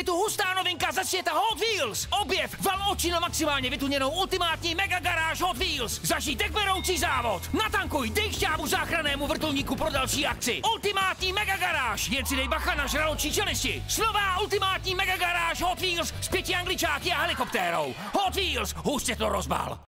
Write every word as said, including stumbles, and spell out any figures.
Je tu hustá novinka ze světa Hot Wheels. Objev val oči na maximálně vytuněnou ultimátní mega garáž Hot Wheels. Zažij dechberoucí závod. Natankuj, dej šťávu záchrannému vrtulníku pro další akci. Ultimátní mega garáž. Jen si dej bacha na žraločí čelisti. Nová ultimátní mega garáž Hot Wheels s pěti angličáky a helikoptérou. Hot Wheels, hůř se to rozbal.